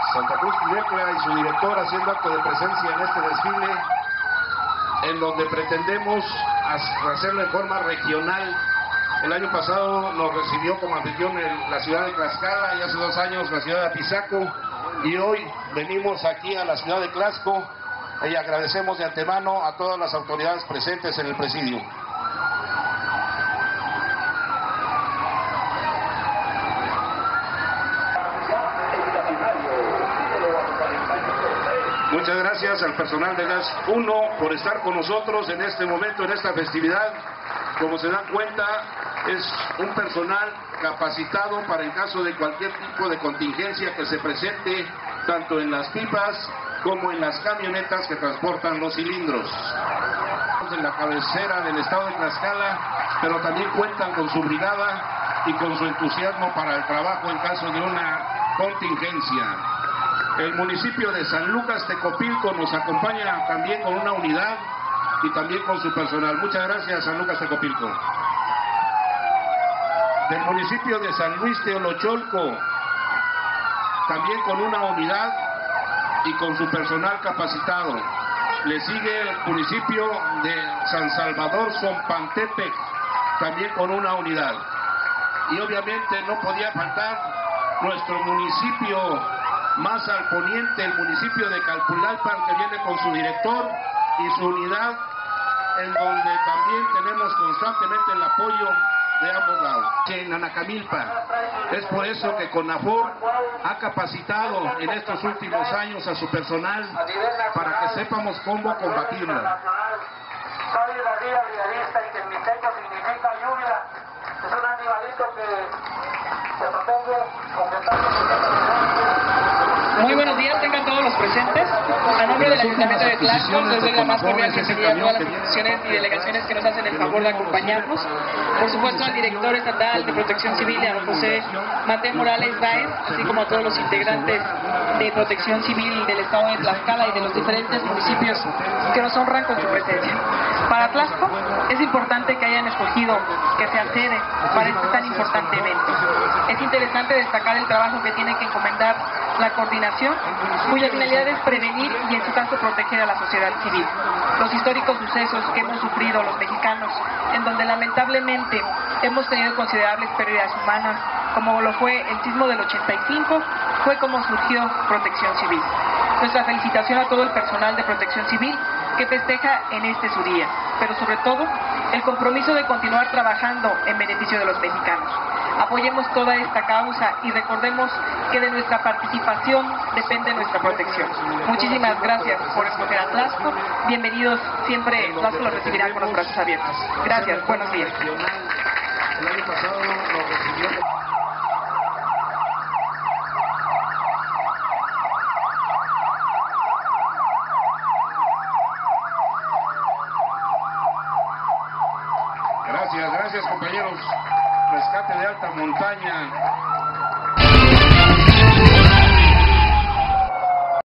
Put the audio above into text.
Santa Cruz Trinecla y su director haciendo acto de presencia en este desfile, en donde pretendemos hacerlo en forma regional. El año pasado nos recibió como anfitrión en la ciudad de Tlaxcala y hace 2 años la ciudad de Apizaco, y hoy venimos aquí a la ciudad de Tlaxco y agradecemos de antemano a todas las autoridades presentes en el presidio. Muchas gracias al personal de Gas 1 por estar con nosotros en este momento, en esta festividad. Como se dan cuenta, es un personal capacitado para el caso de cualquier tipo de contingencia que se presente, tanto en las pipas como en las camionetas que transportan los cilindros. En la cabecera del estado de Tlaxcala, pero también cuentan con su brigada y con su entusiasmo para el trabajo en caso de una contingencia. El municipio de San Lucas Tecopilco nos acompaña también con una unidad y también con su personal. Muchas gracias, San Lucas Tecopilco. Del municipio de San Luis Teolocholco, también con una unidad y con su personal capacitado. Le sigue el municipio de San Salvador Zompantepec, también con una unidad. Y obviamente no podía faltar nuestro municipio más al poniente, el municipio de Calpulalpan, que viene con su director y su unidad, en donde también tenemos constantemente el apoyo de ambos lados. En Anacamilpa, es por eso que CONAFOR ha capacitado en estos últimos años a su personal para que sepamos cómo combatirla. Soy David Brigadista y que en mixteco significa lluvia. Es un animalito que se protege completamente. Muy buenos días, tengan todos los presentes. A nombre del Ayuntamiento de Tlaxco, les doy la más cordial bienvenida a todas las instituciones y delegaciones que nos hacen el favor de acompañarnos. Por supuesto, al director estatal de Protección Civil, a José Mateo Morales Báez, así como a todos los integrantes de Protección Civil del estado de Tlaxcala y de los diferentes municipios que nos honran con su presencia. Para Tlaxco es importante que hayan escogido que sea sede para este tan importante evento. Es interesante destacar el trabajo que tiene que encomendar la coordinación, cuya finalidad es prevenir y en su caso proteger a la sociedad civil. Los históricos sucesos que hemos sufrido los mexicanos, en donde lamentablemente hemos tenido considerables pérdidas humanas, como lo fue el sismo del 85, fue como surgió Protección Civil. Nuestra felicitación a todo el personal de Protección Civil que festeja en este su día, pero sobre todo el compromiso de continuar trabajando en beneficio de los mexicanos. Apoyemos toda esta causa y recordemos que de nuestra participación depende nuestra protección. Muchísimas gracias por escoger a Tlaxco. Bienvenidos, siempre Tlaxco los recibirá con los brazos abiertos. Gracias, buenos días. El año pasado nos recibió